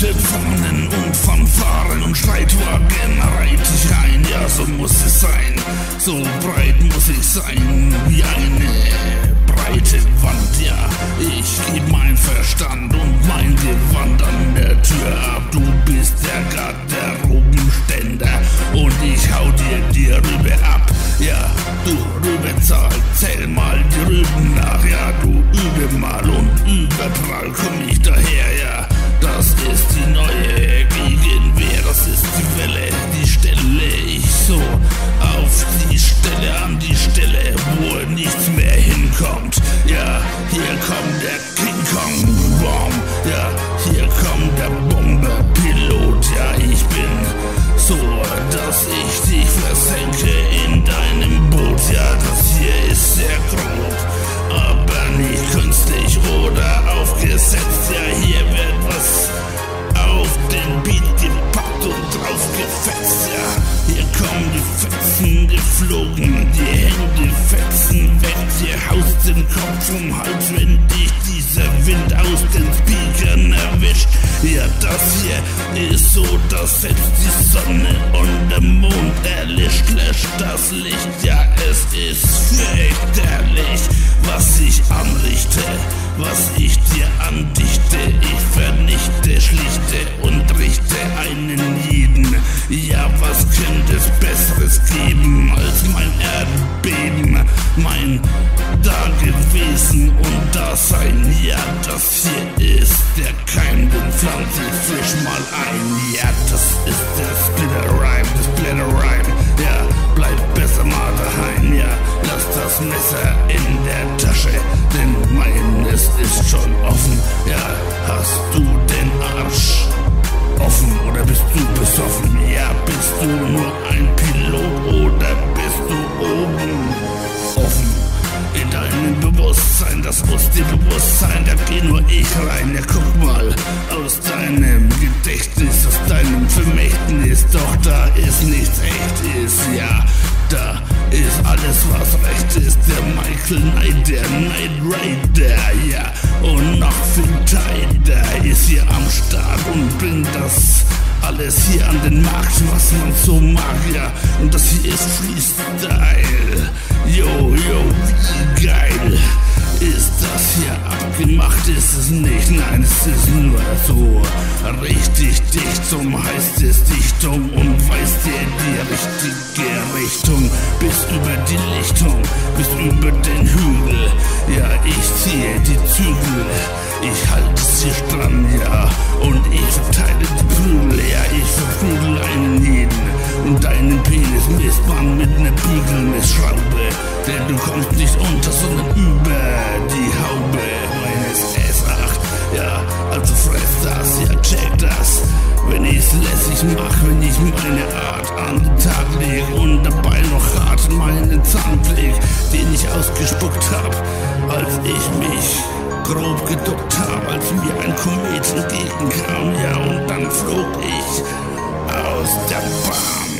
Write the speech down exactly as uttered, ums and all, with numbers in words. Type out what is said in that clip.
Fahnen und Fanfaren und Streitwagen reit ich ein, ja so muss es sein, so breit muss ich sein, wie eine breite Wand, ja, ich geb mein Verstand und mein Gewand an der Tür ab, du bist der Garderobenständer und ich hau dir die Rübe ab, ja, du Rübezahl, zähl mal die Rüben nach, ja, du übe mal und überprall komm ich daher, ja, das ist die neue Gegenwehr, das ist die Welle, die stelle ich so auf die Stelle, an die Stelle, wo nichts mehr hinkommt. Ja, hier kommt der King Kong Bomb, ja, hier kommt der Bomberpilot, ja, ich bin so, dass ich dich versenke in deinem Boot, ja, das hier ist sehr grob, aber nicht künstlich oder aufgesetzt, ja, hier wird was auf den Beat gepackt und drauf gefetzt, ja. Hier kommen die Fetzen geflogen, die Hände fetzen weg, dir haust den Kopf um Hals, wenn dich dieser Wind aus den Speakern erwischt. Ja, das hier ist so, dass selbst die Sonne und der Mond erlischt, löscht das Licht. Ja, es ist fürchterlich, was ich anrichte, was ich dir andichte. Ich vernichte, schlichte und richte einen jeden. Ja, was könnte es Besseres geben als mein Erdbeben, mein Dagewesen und Dasein? Ja, das hier ist der Keim, den pflanze ich frisch mal ein. Ja, das ist der Splitter Rhyme, der Splitter Rhyme. Ja, bleib besser mal daheim. Ja, lass das Messer in der Tasche, denn meines ist schon offen. Ja, hast du den Arsch offen oder bist du besoffen? Ja, bist du nur ein Pilot oder bist du oben offen? In deinem Bewusstsein, das muss dir bewusst sein, da geh nur ich rein. Ja, guck mal aus deinem Gedächtnis, aus deinem Vermächtnis, doch da ist nichts echtes, ja, da ist alles, was recht ist. Der Michael Knight, der Knight Rider, ja, und noch viel tighter ist hier am Start und bringt das alles hier an den Markt, was man so mag, ja, und das hier ist Freestyle. Yo, yo, wie geil ist das hier abgemacht, ist es nicht, nein, es ist nur so richtig dicht, zum heißt es Dichtung und weist dir die richtige Richtung, bis über die Lichtung, bis über den Hügel, ja, ich ziehe die Zügel, ich halte sie stramm, ja, und ich verteile die Prügel, ja, ich verprügel einen jeden, und deinen Penis misst man mit ner Bügelmessschraube, denn du kommst nicht unter, sondern über die Haube meines S acht, ja, also fress das, ja, check das, wenn ich's lässig mach, wenn ich meine Art an den Tag leg und dabei noch hart meinen Zahn pfleg, den ich ausgespuckt hab, als ich mich grob geduckt hab, als mir ein Komet entgegenkam, ja, und dann flog ich aus der Bahn.